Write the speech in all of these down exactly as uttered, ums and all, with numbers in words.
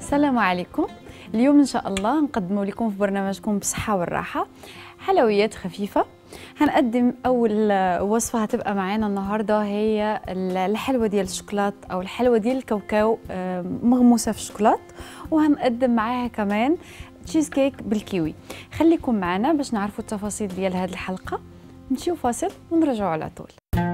السلام عليكم. اليوم إن شاء الله نقدم لكم في برنامجكم بصحة والراحة حلويات خفيفة. هنقدم أول وصفة هتبقى معانا النهاردة هي الحلوة ديال الشوكولات أو الحلوة ديال الكاوكاو مغموسة في الشوكولات، وهنقدم معاها كمان تشيز كيك بالكيوي. خليكم معنا باش نعرفوا التفاصيل ديال هذه الحلقة. نمشيو فاصل ونرجعوا على طول.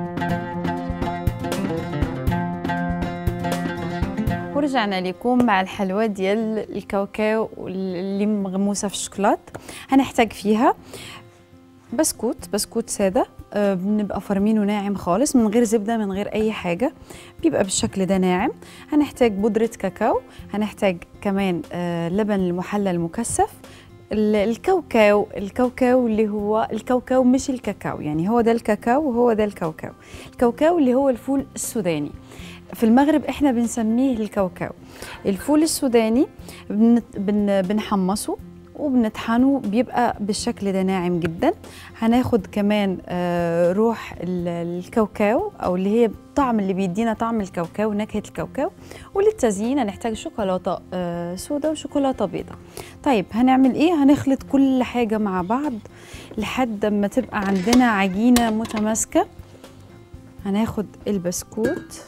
ورجعنا لكم مع الحلوى ديال الكاوكاو اللي مغموسه في الشوكولات. هنحتاج فيها بسكوت بسكوت ساده، أه بنبقى فرمينه ناعم خالص من غير زبده من غير اي حاجه، بيبقى بالشكل ده ناعم. هنحتاج بودره كاكاو، هنحتاج كمان أه لبن المحلى المكثف، الكاوكاو الكاوكاو اللي هو الكاوكاو مش الكاكاو، يعني هو ده الكاكاو وهو ده الكاوكاو. الكاوكاو اللي هو الفول السوداني، في المغرب احنا بنسميه الكاوكاو. الفول السوداني بن بن بنحمصه وبنطحنه، بيبقى بالشكل ده ناعم جدا. هناخد كمان آه روح الكاوكاو او اللي هي الطعم اللي بيدينا طعم الكاوكاو، نكهة الكاوكاو. وللتزيين هنحتاج شوكولاتة آه سودا وشوكولاتة بيضة. طيب هنعمل ايه؟ هنخلط كل حاجة مع بعض لحد ما تبقى عندنا عجينة متماسكة. هناخد البسكوت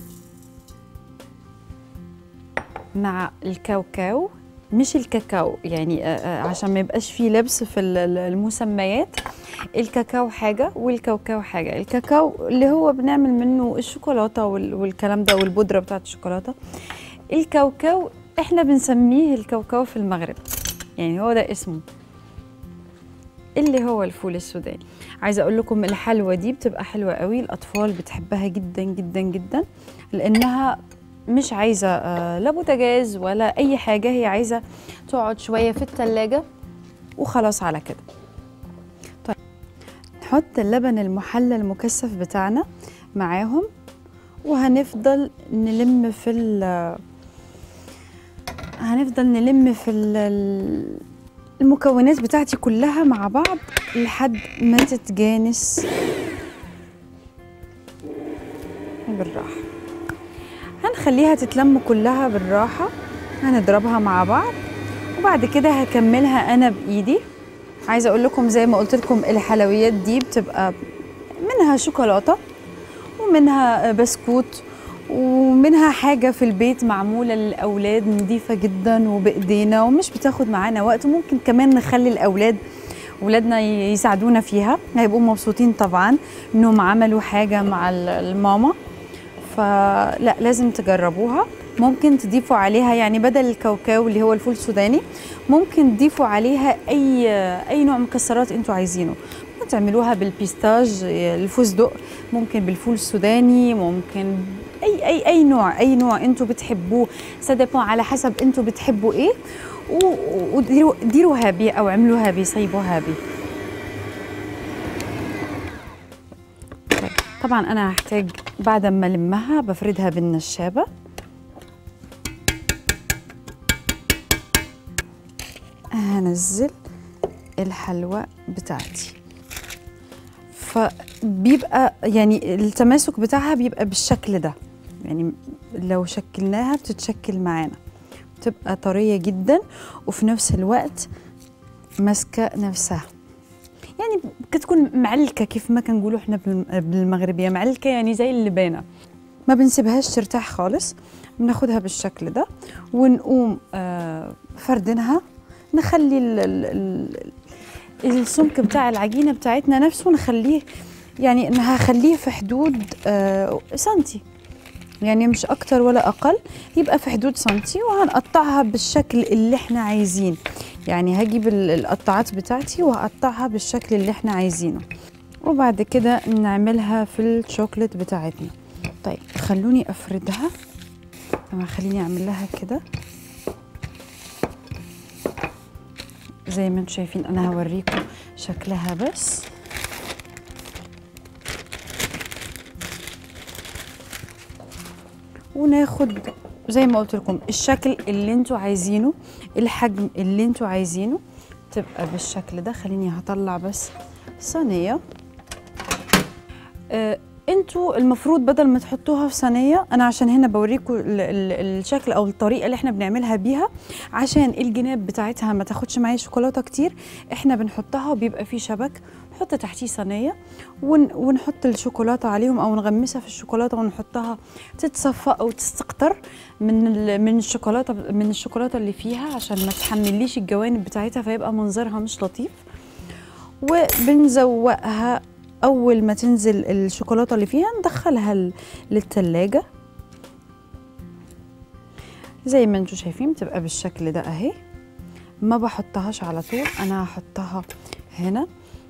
مع الكاوكاو، مش الكاكاو، يعني عشان ما يبقاش فيه لبس في المسميات. الكاكاو حاجة والكاوكاو حاجة. الكاكاو اللي هو بنعمل منه الشوكولاتة والكلام ده والبودرة بتاعت الشوكولاتة. الكاوكاو احنا بنسميه الكاوكاو في المغرب، يعني هو ده اسمه، اللي هو الفول السوداني. عايزة اقول لكم الحلوة دي بتبقى حلوة قوي، الاطفال بتحبها جدا جدا جدا، لانها مش عايزة آه لا بوتاجاز ولا أي حاجة، هي عايزة تقعد شوية في التلاجة وخلاص على كده. طيب نحط اللبن المحلى المكثف بتاعنا معاهم، وهنفضل نلم في ال هنفضل نلم في ال المكونات بتاعتي كلها مع بعض لحد ما تتجانس بالراحة. هنخليها تتلم كلها بالراحة، هنضربها مع بعض وبعد كده هكملها أنا بإيدي. عايزة أقول لكم زي ما قلت لكم الحلويات دي بتبقى منها شوكولاتة ومنها بسكوت ومنها حاجة في البيت معمولة للأولاد نظيفة جدا وبإيدينا ومش بتاخد معانا وقت، وممكن كمان نخلي الأولاد ولادنا يساعدونا فيها، هيبقوا مبسوطين طبعا إنهم عملوا حاجة مع الماما. فلا لازم تجربوها. ممكن تضيفوا عليها يعني بدل الكاوكاو اللي هو الفول السوداني ممكن تضيفوا عليها اي اي نوع مكسرات انتوا عايزينه. ممكن تعملوها بالبيستاج، الفستق، ممكن بالفول السوداني، ممكن اي اي اي نوع اي نوع انتوا بتحبوه، سادبون على حسب انتوا بتحبوا ايه، وديروا ديروها بيه او عملوها بيه، صيبوها بيه. طبعا انا هحتاج بعد ما المها بفردها بالنشابه. هنزل الحلوى بتاعتي، فبيبقى يعني التماسك بتاعها بيبقى بالشكل ده، يعني لو شكلناها بتتشكل معانا، بتبقى طريه جدا وفي نفس الوقت ماسكه نفسها، يعني كتكون معلكه كيف ما كنقولوا احنا بالمغربيه. معلكه يعني زي اللبانه، ما بنسيبهاش ترتاح خالص. بناخدها بالشكل ده ونقوم آه فردينها، نخلي ال ال ال السمك بتاع العجينه بتاعتنا نفسه نخليه، يعني هخليه في حدود آه سنتي، يعني مش اكتر ولا اقل، يبقى في حدود سنتي. وهنقطعها بالشكل اللي احنا عايزين، يعني هجيب القطعات بتاعتي وهقطعها بالشكل اللي احنا عايزينه، وبعد كده نعملها في الشوكليت بتاعتنا. طيب خلوني افردها، طبعا خليني اعمل لها كده زي ما انتم شايفين. انا هوريكم شكلها بس. وناخد زي ما قلت لكم الشكل اللي انتوا عايزينه، الحجم اللي انتوا عايزينه، تبقى بالشكل ده. خليني هطلع بس صينيه. أه انتوا المفروض بدل ما تحطوها في صينيه، انا عشان هنا بوريكم الشكل او الطريقه اللي احنا بنعملها بيها عشان الجناب بتاعتها ما تاخدش معايا شوكولاته كتير. احنا بنحطها وبيبقى فيه شبك، نحط تحتيه صينيه ون ونحط الشوكولاته عليهم او نغمسها في الشوكولاته ونحطها تتصفى او تستقطر من من الشوكولاته من الشوكولاته اللي فيها عشان ما تحمليش الجوانب بتاعتها فيبقى منظرها مش لطيف. وبنزوقها اول ما تنزل الشوكولاته اللي فيها ندخلها للتلاجة زي ما انتم شايفين، بتبقى بالشكل ده اهي. ما بحطهاش على طول، انا هحطها هنا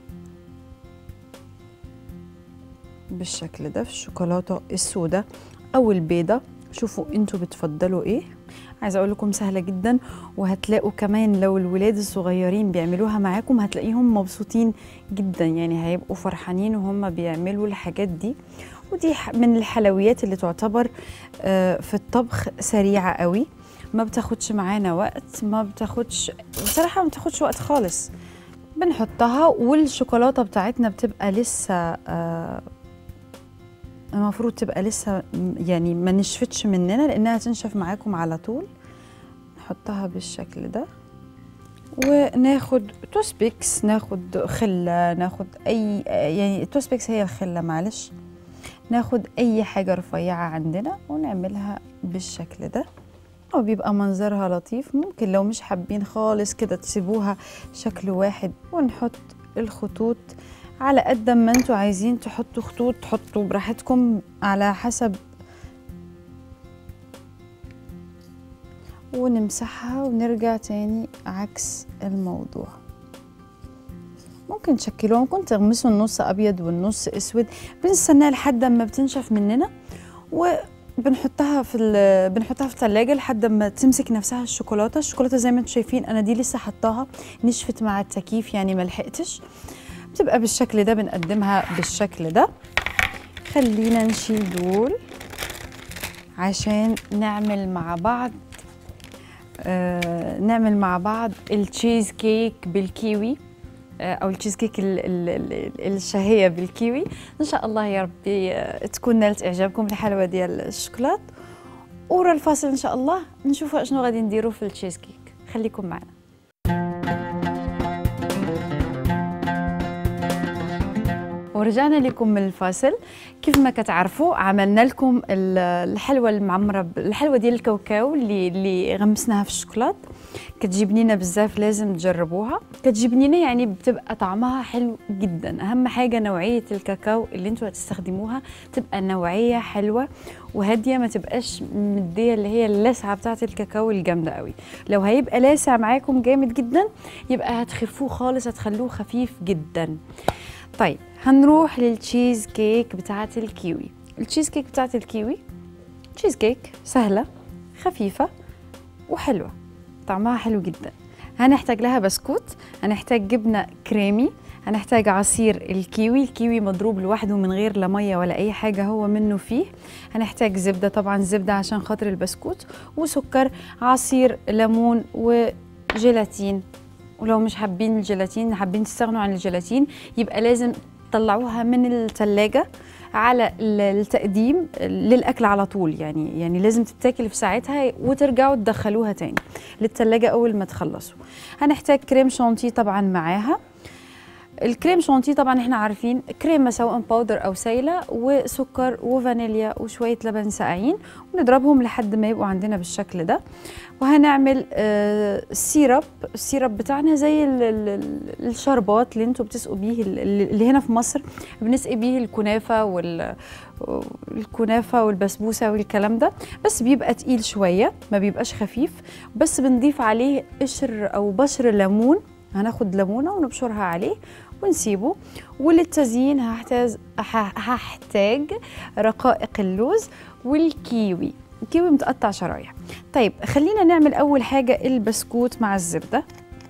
بالشكل ده في الشوكولاته السوداء او البيضه. شوفوا انتوا بتفضلوا ايه. عايزه اقول لكم سهله جدا، وهتلاقوا كمان لو الولاد الصغيرين بيعملوها معاكم هتلاقيهم مبسوطين جدا، يعني هيبقوا فرحانين وهم بيعملوا الحاجات دي. ودي من الحلويات اللي تعتبر في الطبخ سريعه قوي، ما بتاخدش معانا وقت، ما بتاخدش بصراحه ما بتاخدش وقت خالص. بنحطها والشوكولاته بتاعتنا بتبقى لسه المفروض تبقى لسه يعني ما نشفتش مننا لانها تنشف معاكم على طول. نحطها بالشكل ده وناخد توسبيكس، ناخد خله، ناخد اي يعني التوسبيكس هي الخله معلش، ناخد اي حاجه رفيعه عندنا ونعملها بالشكل ده وبيبقى منظرها لطيف. ممكن لو مش حابين خالص كده تسيبوها شكل واحد ونحط الخطوط على قد ما انتوا عايزين تحطوا خطوط، تحطوا براحتكم على حسب. ونمسحها ونرجع تاني عكس الموضوع. ممكن تشكلوها، ممكن تغمسوا النص ابيض والنص اسود، بنستناها لحد ما بتنشف مننا وبنحطها في بنحطها في الثلاجه لحد ما تمسك نفسها الشوكولاته. الشوكولاته زي ما انتم شايفين انا دي لسه حطاها نشفت مع التكييف يعني ما لحقتش. بتبقى بالشكل ده، بنقدمها بالشكل ده. خلينا نشيل دول عشان نعمل مع بعض آه نعمل مع بعض التشيز كيك بالكيوي آه او التشيز كيك ال ال ال الشهية بالكيوي. ان شاء الله يا ربي آه تكون نالت اعجابكم الحلوة ديال الشوكولات. ورا الفاصل ان شاء الله نشوفوا شنو غادي نديروا في التشيز كيك. خليكم معنا. ورجعنا لكم من الفاصل. كيف ما كتعرفوا عملنا لكم الحلوه المعمره، الحلوه ديال الكاوكاو اللي اللي غمسناها في الشوكولات. كتجبنينا بزاف، لازم تجربوها. كتجبنينا يعني بتبقى طعمها حلو جدا. اهم حاجه نوعيه الكاكاو اللي انتوا هتستخدموها تبقى نوعيه حلوه وهاديه، ما تبقاش مديه اللي هي اللسعه بتاعه الكاكاو الجامده قوي. لو هيبقى لاسع معاكم جامد جدا يبقى هتخفوه خالص، هتخلوه خفيف جدا. طيب هنروح للتشيز كيك بتاعة الكيوي. التشيز كيك بتاعة الكيوي تشيز كيك سهلة خفيفة وحلوة، طعمها حلو جدا. هنحتاج لها بسكوت، هنحتاج جبنة كريمي، هنحتاج عصير الكيوي، الكيوي مضروب لوحده من غير لا مية ولا أي حاجة هو منه فيه. هنحتاج زبدة، طبعا زبدة عشان خاطر البسكوت، وسكر، عصير ليمون وجيلاتين. ولو مش حابين الجيلاتين، حابين تستغنوا عن الجيلاتين، يبقى لازم تطلعوها من الثلاجة على التقديم للأكل على طول، يعني يعني لازم تتاكل في ساعتها وترجعوا تدخلوها تاني للثلاجة أول ما تخلصوا. هنحتاج كريم شانتيه طبعا معاها. الكريم شانتيه طبعا احنا عارفين كريمه سواء باودر او سايله، وسكر وفانيليا وشويه لبن ساقعين، ونضربهم لحد ما يبقوا عندنا بالشكل ده. وهنعمل آه سيرب. السيرب بتاعنا زي ال ال الشربات اللي انتوا بتسقوا بيه، اللي هنا في مصر بنسقي بيه الكنافه والكنافه والبسبوسه والكلام ده، بس بيبقى تقيل شويه ما بيبقاش خفيف. بس بنضيف عليه قشر او بشر ليمون، هناخد ليمونه ونبشرها عليه ونسيبه. وللتزيين هحتاج هحتاج رقائق اللوز والكيوي، الكيوي متقطع شرايح. طيب خلينا نعمل اول حاجه البسكوت مع الزبده.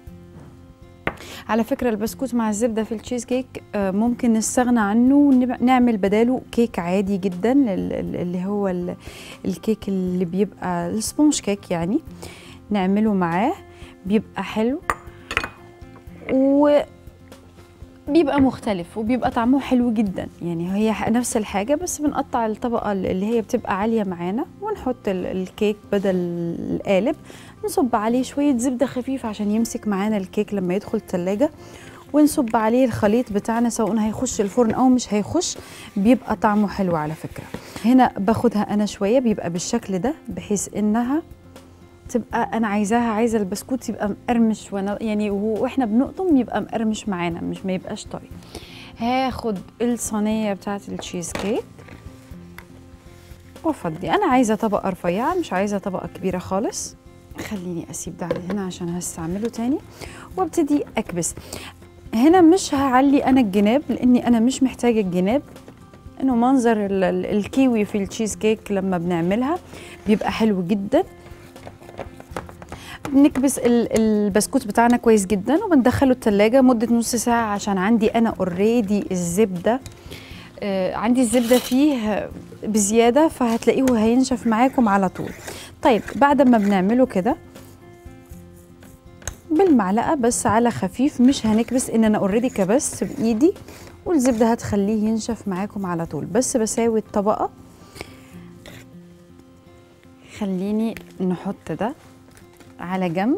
على فكره البسكوت مع الزبده في التشيز كيك ممكن نستغنى عنه ونعمل بداله كيك عادي جدا، اللي هو الكيك اللي بيبقى السبونج كيك، يعني نعمله معاه بيبقى حلو. وناخد بيبقى مختلف وبيبقى طعمه حلو جدا. يعني هي نفس الحاجة بس بنقطع الطبقة اللي هي بتبقى عالية معانا ونحط الكيك بدل القالب، نصب عليه شوية زبدة خفيفة عشان يمسك معانا الكيك لما يدخل التلاجة، ونصب عليه الخليط بتاعنا سواء هيخش الفرن او مش هيخش، بيبقى طعمه حلو على فكرة. هنا باخدها انا شوية بيبقى بالشكل ده بحيث انها تبقى انا عايزاها، عايزه البسكوت يبقى مقرمش وانا يعني واحنا بنقطم يبقى مقرمش معانا مش ما يبقاش طري. هاخد الصينيه بتاعه التشيز كيك وافضي، انا عايزه طبقه رفيعه مش عايزه طبقه كبيره خالص. خليني اسيب ده هنا عشان هستعمله تاني، وابتدي اكبس. هنا مش هعلي انا الجناب لاني انا مش محتاجه الجناب، انه منظر الكيوي في التشيز كيك لما بنعملها بيبقى حلو جدا. بنكبس البسكوت بتاعنا كويس جدا وبندخله التلاجة مدة نص ساعة عشان عندي أنا اوريدي الزبدة، آه عندي الزبدة فيه بزيادة فهتلاقيه هينشف معاكم على طول. طيب بعد ما بنعمله كده بالمعلقة بس على خفيف، مش هنكبس ان انا اوريدي كبست بايدي والزبدة هتخليه ينشف معاكم على طول. بس بساوي الطبقة. خليني نحط ده على جنب.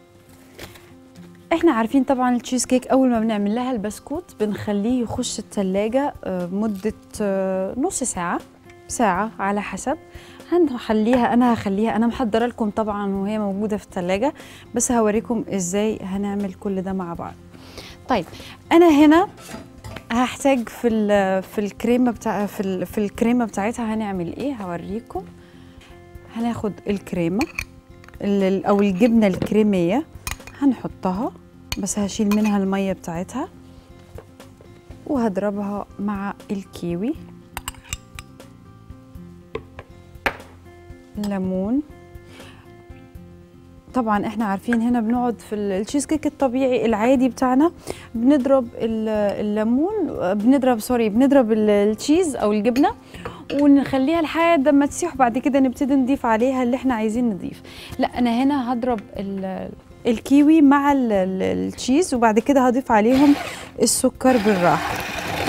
احنا عارفين طبعا التشيز كيك اول ما بنعمل لها البسكوت بنخليه يخش التلاجة مدة نص ساعة ساعة على حسب. هنخليها انا هخليها انا محضره لكم طبعا وهي موجودة في التلاجة، بس هوريكم ازاي هنعمل كل ده مع بعض. طيب انا هنا هحتاج في في الكريمه بتاع في في الكريمه بتاعتها هنعمل ايه هوريكم. هناخد الكريمه او الجبنه الكريميه هنحطها، بس هشيل منها الميه بتاعتها وهضربها مع الكيوي، ليمون. طبعا احنا عارفين هنا بنقعد في التشيز كيك الطبيعي العادي بتاعنا بنضرب الليمون بنضرب سوري بنضرب التشيز او الجبنه ونخليها لحد ما تسيح وبعد كده نبتدي نضيف عليها اللي احنا عايزين نضيف. لا انا هنا هضرب الكيوي مع التشيز وبعد كده هضيف عليهم السكر بالراحه.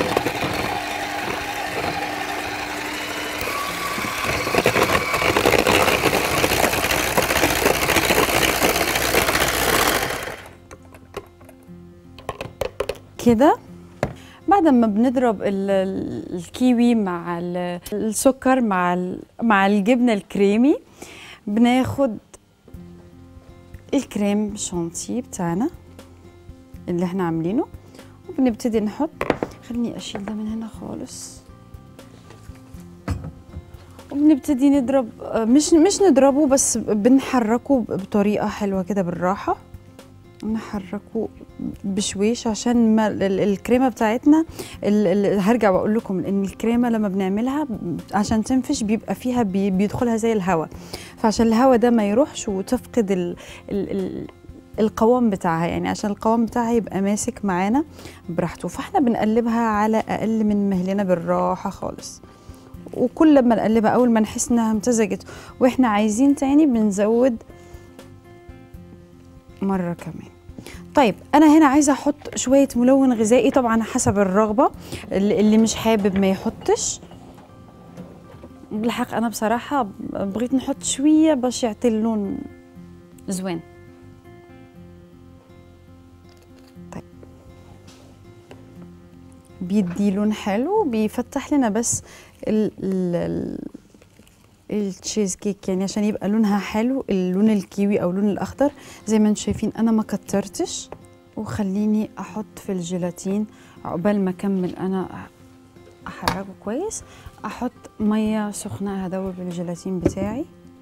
كده بعد ما بنضرب الكيوي مع السكر مع مع الجبنه الكريمي بناخد الكريم شانتيه بتاعنا اللي احنا عاملينه وبنبتدي نحط. خليني اشيل ده من هنا خالص. وبنبتدي نضرب مش مش نضربه بس بنحركه بطريقه حلوه كده بالراحه، نحركه بشويش عشان ما الكريمه بتاعتنا هرجع واقول لكم ان الكريمه لما بنعملها عشان تنفش بيبقى فيها بيدخلها زي الهواء، فعشان الهواء ده ما يروحش وتفقد ال ال ال القوام بتاعها، يعني عشان القوام بتاعها يبقى ماسك معانا براحته. فاحنا بنقلبها على اقل من مهلنا بالراحه خالص، وكل ما نقلبها اول ما نحس انها امتزجت واحنا عايزين تاني بنزود مرة كمان. طيب أنا هنا عايزة أحط شوية ملون غذائي طبعا حسب الرغبة، اللي مش حابب ما يحطش. بالحق أنا بصراحة بغيت نحط شوية باش يعطي اللون زوين. طيب بيدي لون حلو بيفتح لنا بس ال ال التشيز كيك يعني عشان يبقى لونها حلو، اللون الكيوي او اللون الاخضر زي ما انتم شايفين. انا ما كترتش وخليني احط في الجيلاتين عقبال ما اكمل انا احركه كويس. احط ميه سخنه هدوب الجيلاتين بتاعي.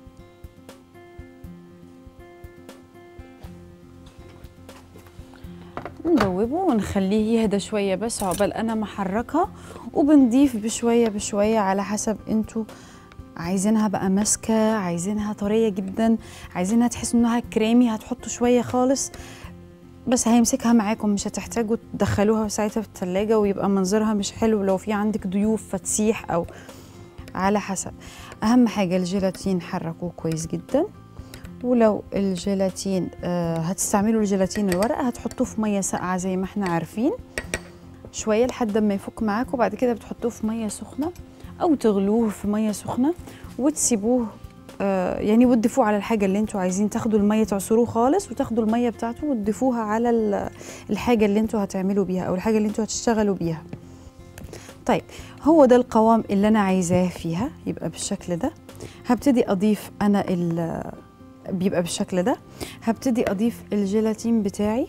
ندوبه ونخليه يهدى شويه بس عقبال انا ما احركها، وبنضيف بشويه بشويه على حسب انتوا عايزينها بقى ماسكه، عايزينها طريه جدا، عايزينها تحسوا انها كريمي هتحطوا شويه خالص بس هيمسكها معاكم، مش هتحتاجوا تدخلوها ساعتها في الثلاجه ويبقى منظرها مش حلو لو في عندك ضيوف فتسيح او على حسب. اهم حاجه الجيلاتين حركوه كويس جدا. ولو الجيلاتين آه هتستعملوا الجيلاتين الورقه هتحطوه في ميه ساقعه زي ما احنا عارفين شويه لحد ما يفك معاكم، وبعد كده بتحطوه في ميه سخنه او تغلوه في ميه سخنه وتسيبوه آه يعني وتضيفوه على الحاجه اللي انتوا عايزين. تاخدوا الميه تعصروه خالص وتاخدوا الميه بتاعته وتضيفوها على الحاجه اللي انتوا هتعملوا بيها او الحاجه اللي انتوا هتشتغلوا بيها. طيب هو ده القوام اللي انا عايزاه فيها، يبقى بالشكل ده. هبتدي اضيف انا ال بيبقى بالشكل ده. هبتدي اضيف الجيلاتين بتاعي،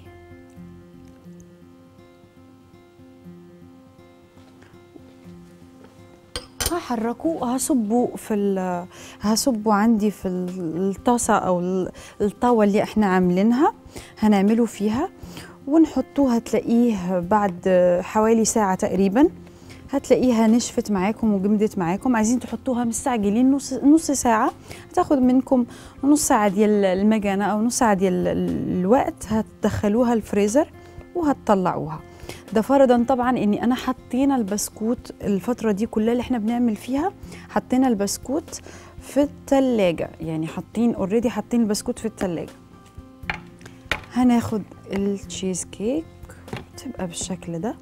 هحركه وهصبه في ال هصبه عندي في الطاسه او الطاوه اللي احنا عاملينها هنعمله فيها ونحطوه. هتلاقيه بعد حوالي ساعه تقريبا هتلاقيها نشفت معاكم وجمدت معاكم. عايزين تحطوها مستعجلين نص نص ساعه، هتاخد منكم نص ساعه ديال المجانه او نص ساعه ديال الوقت. هتدخلوها الفريزر وهتطلعوها. ده فرضا طبعا اني انا حطينا البسكوت الفتره دي كلها اللي احنا بنعمل فيها، حطينا البسكوت في الثلاجه، يعني حاطين اوريدي حاطين البسكوت في الثلاجه. هناخد التشيز كيك تبقى بالشكل ده.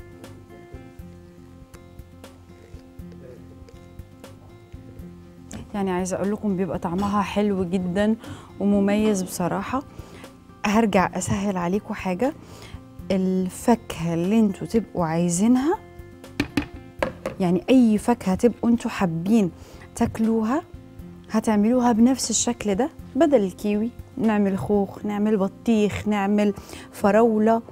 يعني عايزه اقول لكم بيبقى طعمها حلو جدا ومميز بصراحه. هرجع اسهل عليكم حاجه، الفاكهه اللي انتوا تبقوا عايزينها، يعني اي فاكهه تبقوا انتوا حابين تاكلوها هتعملوها بنفس الشكل ده. بدل الكيوي نعمل خوخ، نعمل بطيخ، نعمل فراوله،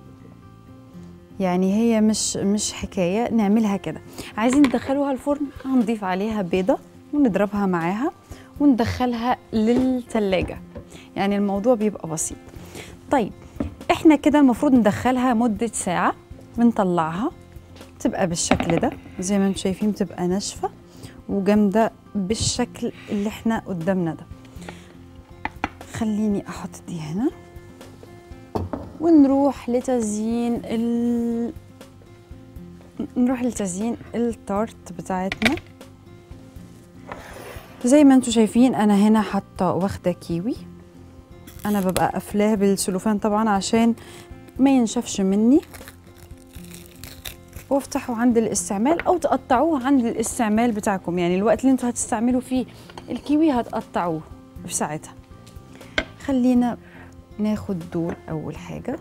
يعني هي مش مش حكايه نعملها كده. عايزين تدخلوها الفرن هنضيف عليها بيضه ونضربها معاها وندخلها للثلاجه، يعني الموضوع بيبقى بسيط. طيب احنا كده المفروض ندخلها مده ساعه، بنطلعها تبقى بالشكل ده زي ما انتم شايفين، بتبقى ناشفه وجامده بالشكل اللي احنا قدامنا ده. خليني احط دي هنا ونروح لتزيين ال... نروح لتزيين التارت بتاعتنا. زي ما انتم شايفين انا هنا حاطه واخده كيوي، انا ببقى قافلاه بالسلوفان طبعا عشان ما ينشفش مني، وافتحوا عند الاستعمال او تقطعوه عند الاستعمال بتاعكم، يعني الوقت اللي انتوا هتستعملوا فيه الكيوي هتقطعوه في ساعتها. خلينا ناخد دول اول حاجه.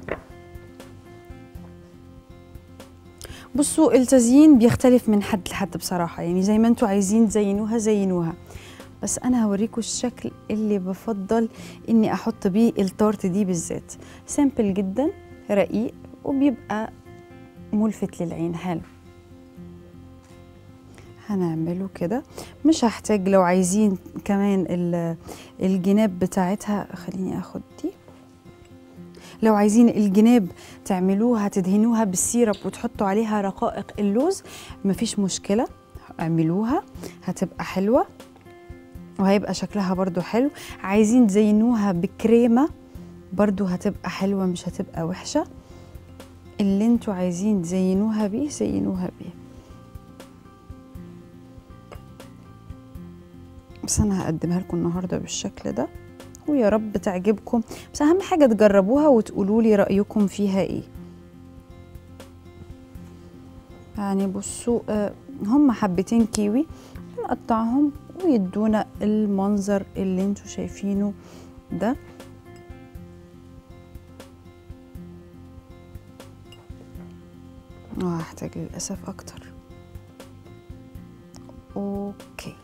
بصوا التزيين بيختلف من حد لحد بصراحه، يعني زي ما انتوا عايزين تزينوها زينوها، بس انا هوريكم الشكل اللي بفضل اني احط بيه التورت دي بالذات. سامبل جدا رقيق وبيبقى ملفت للعين حلو. هنعمله كده، مش هحتاج لو عايزين كمان الجناب بتاعتها. خليني اخد دي. لو عايزين الجناب تعملوها تدهنوها بالسيرب وتحطوا عليها رقائق اللوز مفيش مشكلة، اعملوها هتبقى حلوة وهيبقى شكلها برضو حلو. عايزين تزينوها بكريمة برضو هتبقى حلوة مش هتبقى وحشة. اللي انتوا عايزين تزينوها بيه زينوها بيه، بس انا هقدمها لكم النهارده بالشكل ده ويا رب تعجبكم. بس اهم حاجه تجربوها وتقولوا لي رايكم فيها ايه. يعني بصوا آه هم حبتين كيوي نقطعهم ويدونا المنظر اللي انتوا شايفينه ده. اه هحتاج للاسف اكتر. اوكي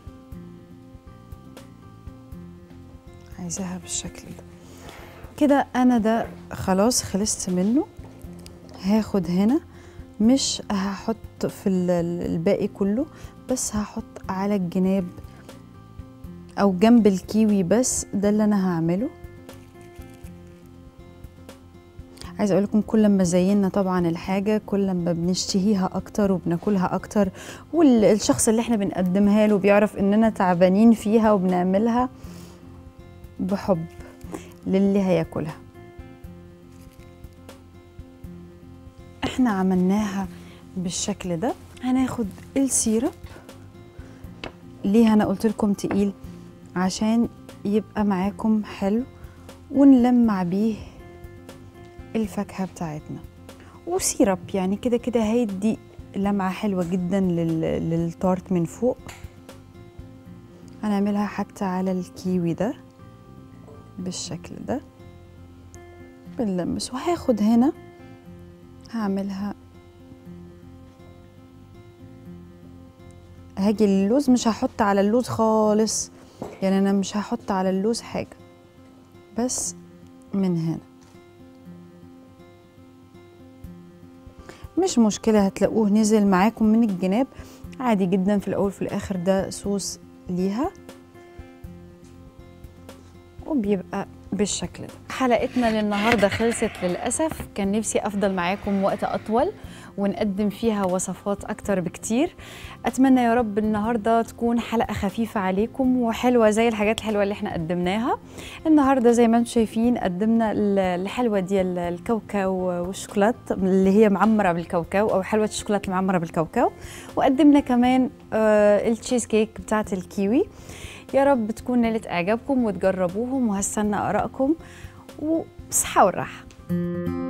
عايزاها بالشكل ده كده. انا ده خلاص خلصت منه. هاخد هنا مش هحط في الباقي كله، بس هحط على الجناب او جنب الكيوي بس، ده اللي انا هعمله. عايزه اقول لكم كل ما زينا طبعا الحاجه كل ما بنشتهيها اكتر وبناكلها اكتر، والشخص اللي احنا بنقدمها له بيعرف اننا تعبانين فيها وبنعملها بحب للي هياكلها. احنا عملناها بالشكل ده. هناخد السيرب، ليه انا قلت لكم تقيل عشان يبقى معاكم حلو، ونلمع بيه الفاكهه بتاعتنا وسيرب يعني كده كده هيدي لمعة حلوة جدا لل... للتارت من فوق. هنعملها حتى على الكيوي ده بالشكل ده بنلمس. وهاخد هنا هعملها، هاجي اللوز مش هحط على اللوز خالص، يعني انا مش هحط على اللوز حاجة، بس من هنا مش مشكلة، هتلاقوه نزل معاكم من الجناب عادي جدا. في الاول في الاخر ده صوص ليها، وبيبقى بالشكل ده. حلقتنا للنهارده خلصت للأسف، كان نفسي أفضل معاكم وقت أطول ونقدم فيها وصفات أكتر بكتير. أتمنى يا رب النهارده تكون حلقة خفيفة عليكم وحلوة زي الحاجات الحلوة اللي احنا قدمناها النهارده. زي ما انتم شايفين قدمنا الحلوة ديال الكاوكاو والشوكولات اللي هي معمرة بالكاوكاو، أو حلوة الشوكولات المعمرة بالكاوكاو، وقدمنا كمان آه التشيز كيك بتاعت الكيوي. يا رب تكون نالت إعجابكم وتجربوهم، وهستنى آرائكم، وصحة والراحة.